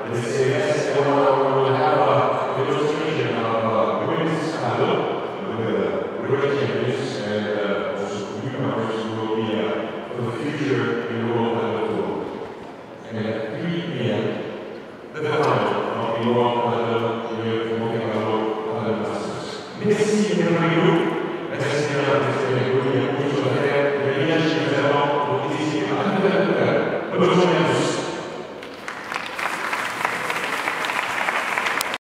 This event will have a demonstration of women's paddle with world champions and also newcomers who will be for the future in the World Paddle Tour. And at 3 p.m., the final of the World Paddle